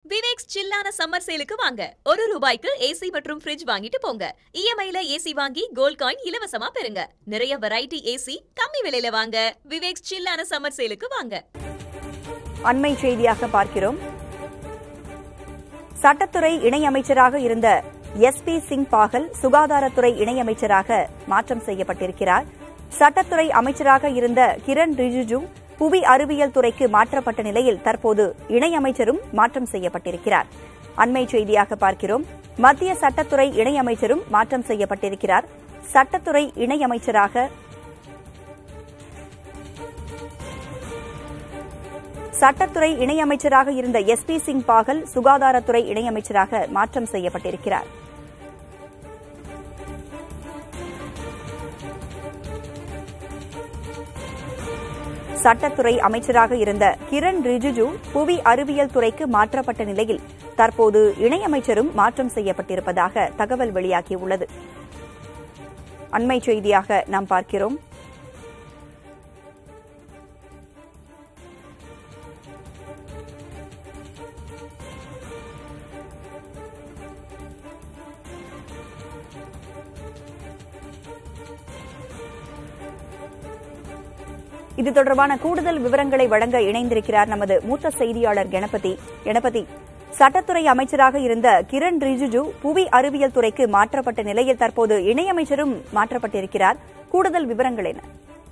Viveks சில்லான summer சேலுக்கு வாங்க. ₹1 AC மற்றும் ஃப்ரிட்ஜ் வாங்கிட்டு போங்க. இஎம்ஐல ஏசி வாங்கி கோல்ட் காயின் இலவசமா பெறுங்க. நிறைய வெரைட்டி ஏசி கம்மி விலையில வாங்க. விவேக்ஸ் சில்லான சம்மர் சேலுக்கு வாங்க. அண்மை செய்தியாக பார்க்கிறோம். சட்டத்துறை இணையமைச்சராக இருந்த எஸ்பி சிங் பாகல் சுகாதாரத்துறை இணையமைச்சராக மாற்றம் செய்யப்பட்டிருக்கிறார். சட்டத்துறை அமைச்சராக இருந்த கிரண் ரிஜிஜு புவி அறிவியல் துறைக்கு மாற்றப்பட்ட நிலையில் தற்போது இணையமைச்சரும் மாற்றம் செய்யப்பட்டிருக்கிறார். அண்மை செய்தியாக பார்க்கிறோம். மத்திய சட்டத்துறை இணையமைச்சரும் மாற்றம் செய்யப்பட்டிருக்கிறார். சட்டத்துறை இணையமைச்சராக இருந்த எஸ்பி சிங் பாகல் சுகாதாரத்துறை இணையமைச்சராக மாற்றம் செய்யப்பட்டிருக்கிறார். சட்டத்துறை அமைச்சராக இருந்த கிரண் ரிஜிஜு புவி அறிவியல் துறைக்கு மாற்றப்பட்ட நிலையில் தற்போது இணையமைச்சரும் மாற்றம் செய்யப்பட்டிருப்பதாக தகவல் வெளியாகியுள்ளது. அண்மை செய்தியாக நாம் பார்க்கிறோம். இது தொடர்பான கூடுதல் விவரங்களை வழங்க இணைந்திருக்கிறார் நமது மூத்த செய்தியாளர் கணபதி. சட்டத்துறை அமைச்சராக இருந்த கிரண் ரிஜிஜு புவி அறிவியல் துறைக்கு மாற்றப்பட்ட நிலையில் தற்போது இணையமைச்சரும் மாற்றப்பட்டிருக்கிறார். கூடுதல் விவரங்கள் என்ன?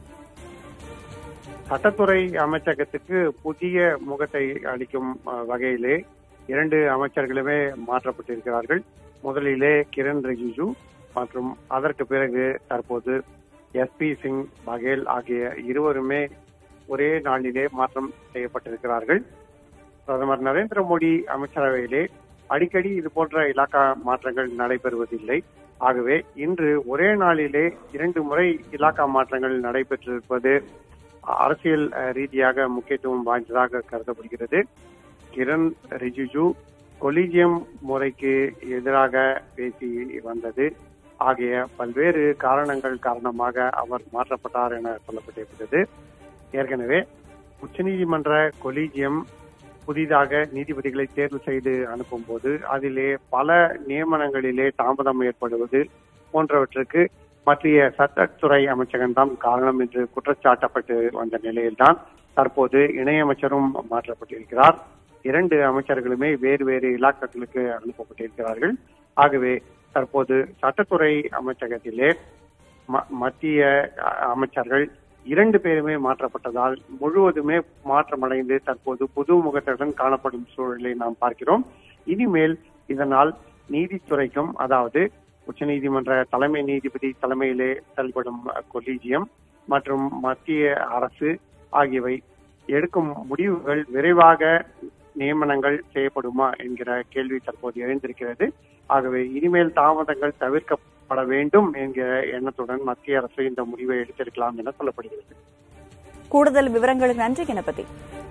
சட்டத்துறை அமைச்சகத்துக்கு புதிய முகத்தை அளிக்கும் வகையிலே 2 அமைச்சர்களுமே மாற்றப்பட்டிருக்கிறார்கள். முதலிலே கிரண் ரிஜிஜு மற்றும் அதற்கு பிறகு தற்போது எஸ்பி சிங் பகேல் ஆகிய இருவருமே ஒரே நாளிலே மாற்றம் செய்யப்பட்டிருக்கிறார்கள். பிரதமர் நரேந்திர மோடி அமைச்சரவையிலே அடிக்கடி இதுபோன்ற இலாக்கா மாற்றங்கள் நடைபெறுவதில்லை. ஆகவே இன்று ஒரே நாளிலே 2 முறை இலாக்கா மாற்றங்கள் நடைபெற்றிருப்பது அரசியல் ரீதியாக முக்கியத்துவம் வாய்ந்ததாக கருதப்படுகிறது. கிரண் ரிஜிஜு கொலிஜியம் முறைக்கு எதிராக பேசி வந்தது ஆகிய பல்வேறு காரணங்கள் காரணமாக அவர் மாற்றப்பட்டார் என சொல்லப்பட்டிருக்கிறது. ஏற்கனவே உச்சநீதிமன்ற கொலீஜியம் புதிதாக நீதிபதிகளை தேர்வு செய்து அனுப்பும் போது அதிலே பல நியமனங்களிலே தாமதம் ஏற்படுவது போன்றவற்றுக்கு மத்திய சட்டத்துறை அமைச்சகம்தான் காரணம் என்று குற்றச்சாட்டப்பட்டு வந்த நிலையில்தான் தற்போது இணையமைச்சரும் மாற்றப்பட்டிருக்கிறார். 2 அமைச்சர்களுமே வேறு வேறு இலாக்காக்களுக்கு அனுப்பப்பட்டிருக்கிறார்கள். ஆகவே தற்போது சட்டத்துறை அமைச்சகத்திலே மத்திய அமைச்சர்கள் 2 பேருமே மாற்றப்பட்டதால் முழுவதுமே மாற்றமடைந்து தற்போது புது முகத்துடன் காணப்படும் சூழலை நாம் பார்க்கிறோம். இனிமேல் இதனால் நீதித்துறைக்கும், அதாவது உச்சநீதிமன்ற தலைமை நீதிபதி தலைமையிலே செயல்படும் கொலீஜியம் மற்றும் மத்திய அரசு ஆகியவை எடுக்கும் முடிவுகள் விரைவாக நியமனங்கள் செய்யப்படுமா என்கிற கேள்வி தற்போது எழுந்திருக்கிறது. ஆகவே இனிமேல் தாமதங்கள் தவிர்க்கப்பட வேண்டும் என்கிற எண்ணத்துடன் மத்திய அரசு இந்த முடிவை எடுத்திருக்கலாம் என சொல்லப்படுகிறது. கூடுதல் விவரங்களுக்கு நன்றி கணபதி.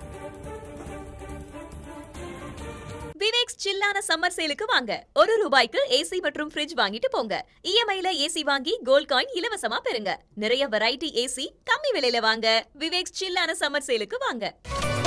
விவேக்ஸ் சில்லான சம்மர் சேலுக்கு வாங்க. ₹1 ஏசி மற்றும் ஃப்ரிட்ஜ் வாங்கிட்டு போங்க. இஎம்ஐல ஏசி வாங்கி கோல்ட் காயின் இலவசமா பெறுங்க. நிறைய வெரைட்டி ஏசி கம்மி விலையில வாங்க. விவேக்ஸ் சில்லான சம்மர் சேலுக்கு வாங்க.